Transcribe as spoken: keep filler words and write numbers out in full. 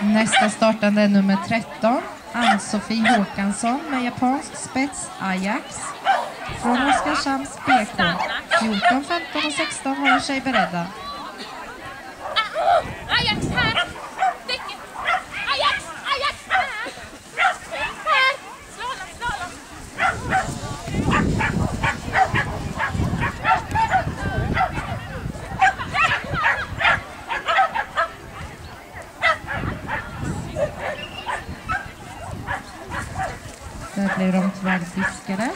Nästa startande är nummer tretton, Ann-Sofie Håkansson med japansk spets Ajax. Från Oskarshamns B K. fjorton, femton och sexton håller sig beredda. Ajax här! Däcket! Ajax! Ajax här! Här! Slalom, slalom! Där blir de tvärdiskade.